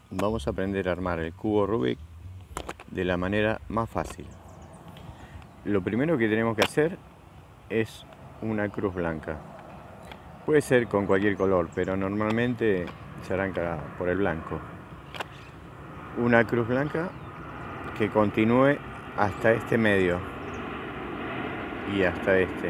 vamos a aprender a armar el cubo Rubik de la manera más fácil. Lo primero que tenemos que hacer es una cruz blanca. Puede ser con cualquier color, pero normalmente se arranca por el blanco. Una cruz blanca que continúe hasta este medio y hasta este.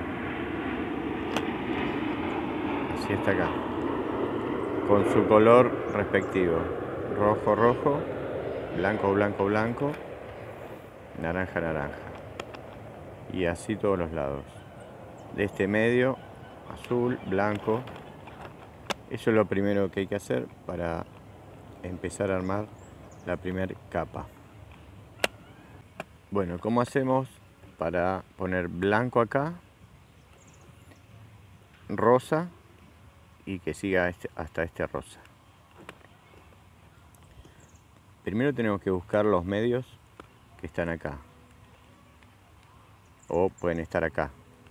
Así hasta acá. Con su color respectivo. Rojo, rojo, blanco, blanco, blanco, naranja, naranja. Y así todos los lados. De este medio, azul, blanco. Eso es lo primero que hay que hacer para empezar a armar la primera capa. Bueno, ¿cómo hacemos para poner blanco acá, rosa y que siga hasta este rosa? Primero tenemos que buscar los medios que están acá, o pueden estar acá.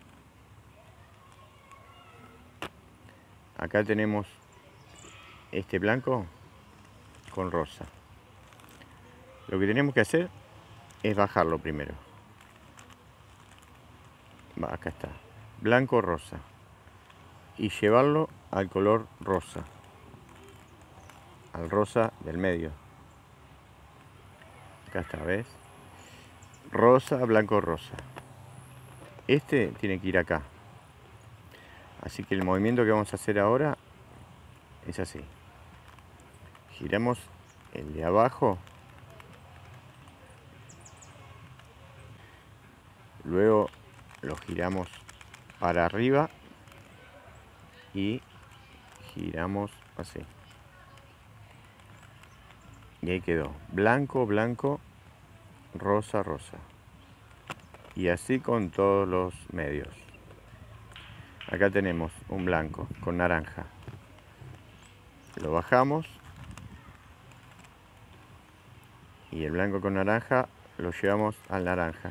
Acá tenemos este blanco con rosa. Lo que tenemos que hacer es bajarlo primero. Acá está, blanco, rosa, y llevarlo al color rosa, al rosa del medio. Acá está, ¿ves? Rosa, blanco, rosa. Este tiene que ir acá. Así que el movimiento que vamos a hacer ahora es así. Giramos el de abajo. Luego lo giramos para arriba. Y giramos así. Y ahí quedó. Blanco, blanco, rosa, rosa. Y así con todos los medios. Acá tenemos un blanco con naranja. Lo bajamos. Y el blanco con naranja lo llevamos al naranja.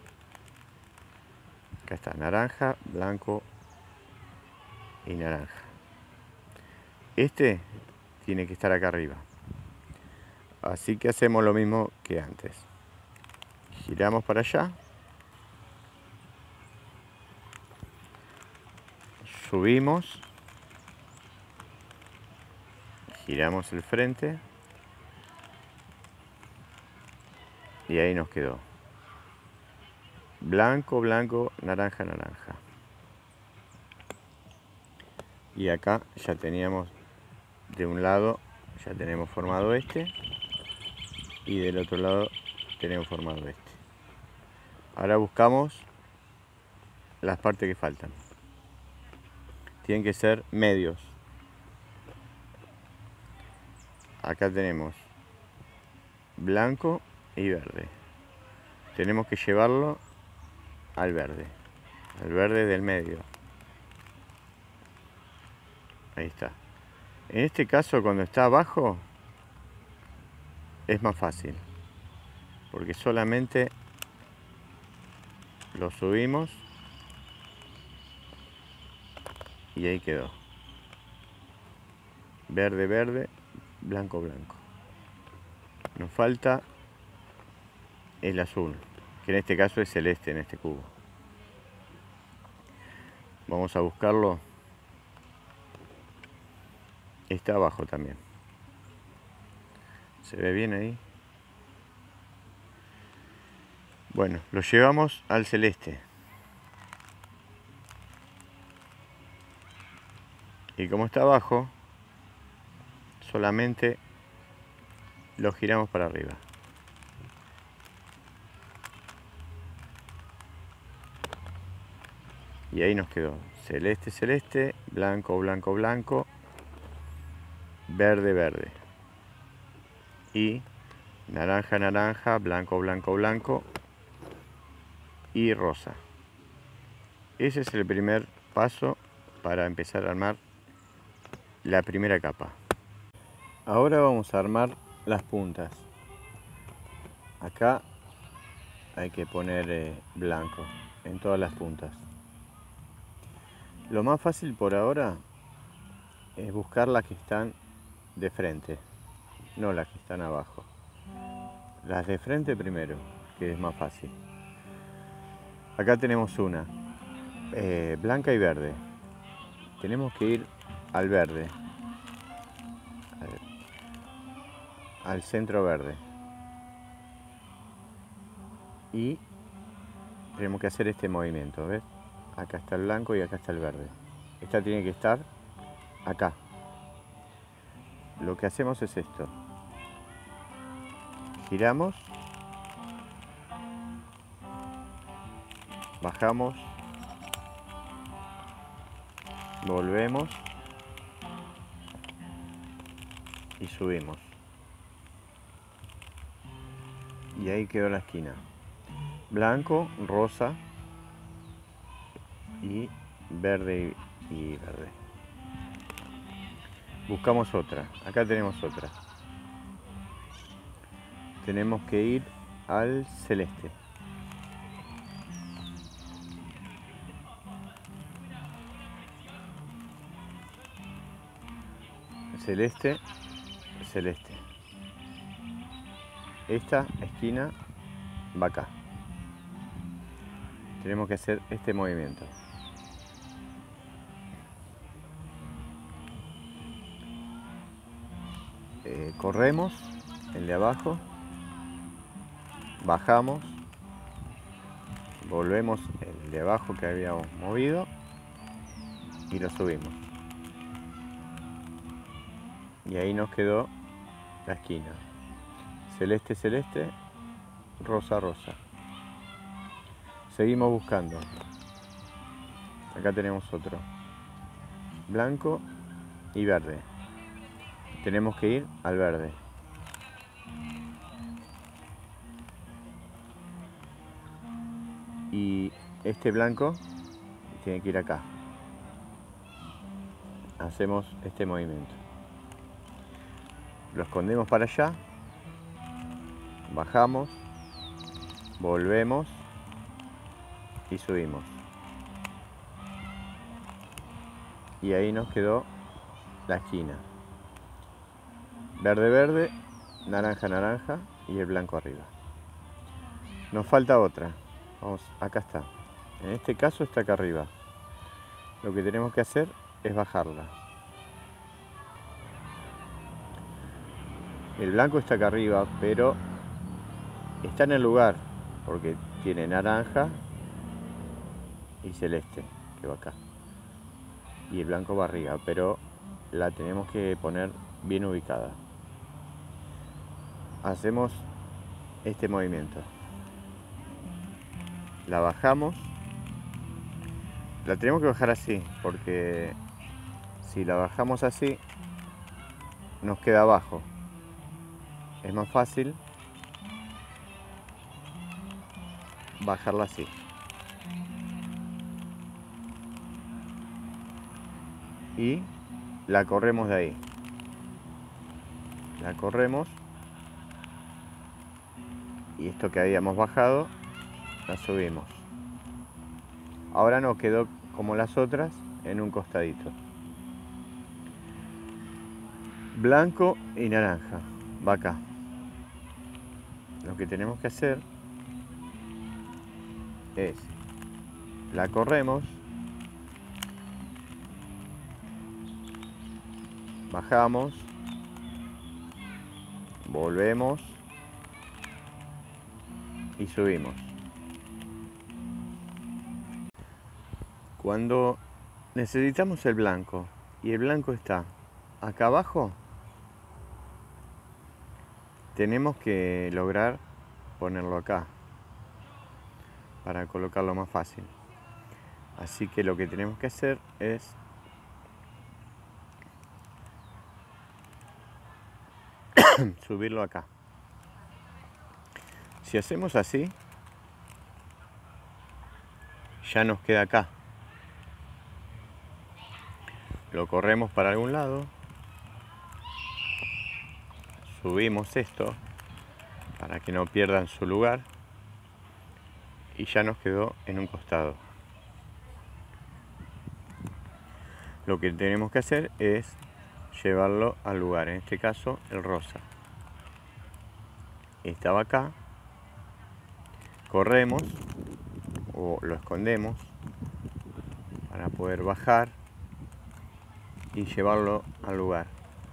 Acá está, naranja, blanco y naranja. Este tiene que estar acá arriba. Así que hacemos lo mismo que antes. Giramos para allá. Subimos. Giramos el frente. Y ahí nos quedó. Blanco, blanco, naranja, naranja. Y acá ya teníamos de un lado, ya tenemos formado este. Y del otro lado tenemos formado este. Ahora buscamos las partes que faltan. Tienen que ser medios. Acá tenemos blanco y verde. Tenemos que llevarlo al verde del medio. Ahí está. En este caso, cuando está abajo, es más fácil, porque solamente lo subimos y ahí quedó. Verde, verde, blanco, blanco. Nos falta el azul, que en este caso es celeste en este cubo. Vamos a buscarlo. Está abajo también. ¿Se ve bien ahí? Bueno, lo llevamos al celeste. Y como está abajo, solamente lo giramos para arriba. Y ahí nos quedó celeste, celeste, blanco, blanco, blanco, verde, verde. Y naranja, naranja, blanco, blanco, blanco y rosa. Ese es el primer paso para empezar a armar la primera capa. Ahora vamos a armar las puntas. Acá hay que poner blanco en todas las puntas. Lo más fácil por ahora es buscar las que están de frente. no las que están abajo. Las de frente primero, que es más fácil. Acá tenemos una, blanca y verde. Tenemos que ir al verde, al centro verde. Y tenemos que hacer este movimiento, ¿ves? Acá está el blanco y acá está el verde. Esta tiene que estar acá. Lo que hacemos es esto. Giramos, bajamos, volvemos y subimos. Y ahí quedó la esquina. Blanco, rosa y verde y verde. Buscamos otra. Acá tenemos otra. Tenemos que ir al celeste. Celeste, celeste. Esta esquina va acá. Tenemos que hacer este movimiento. Corremos el de abajo, bajamos, volvemos el de abajo que habíamos movido y lo subimos. Y ahí nos quedó la esquina. Celeste, celeste, rosa, rosa. Seguimos buscando. Acá tenemos otro. Blanco y verde. Tenemos que ir al verde. Y este blanco tiene que ir acá. Hacemos este movimiento. Lo escondemos para allá. Bajamos. Volvemos. Y subimos. Y ahí nos quedó la esquina. Verde, verde, naranja, naranja y el blanco arriba. Nos falta otra. Vamos, acá está. En este caso está acá arriba. Lo que tenemos que hacer es bajarla. El blanco está acá arriba, pero está en el lugar, porque tiene naranja y celeste, que va acá. Y el blanco va arriba, pero la tenemos que poner bien ubicada. Hacemos este movimiento. La bajamos. La tenemos que bajar así, porque si la bajamos así, nos queda abajo. Es más fácil bajarla así. Y la corremos de ahí. La corremos. Y esto que habíamos bajado, la subimos. Ahora nos quedó como las otras en un costadito. Blanco y naranja. Va acá. Lo que tenemos que hacer es, la corremos, bajamos, volvemos y subimos. Cuando necesitamos el blanco y el blanco está acá abajo, tenemos que lograr ponerlo acá para colocarlo más fácil. Así que lo que tenemos que hacer es subirlo acá. Si hacemos así, ya nos queda acá. Lo corremos para algún lado. Subimos esto para que no pierdan su lugar. Y ya nos quedó en un costado. Lo que tenemos que hacer es llevarlo al lugar, en este caso el rosa. estaba acá, corremos o lo escondemos para poder bajar y llevarlo al lugar.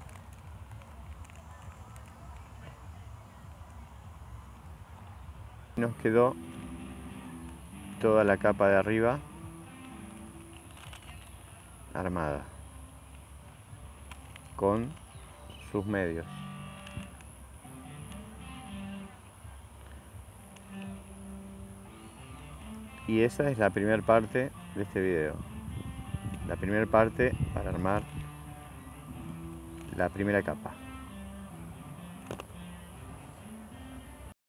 Nos quedó toda la capa de arriba armada con sus medios. Y esa es la primera parte de este video. La primera parte para armar la primera capa.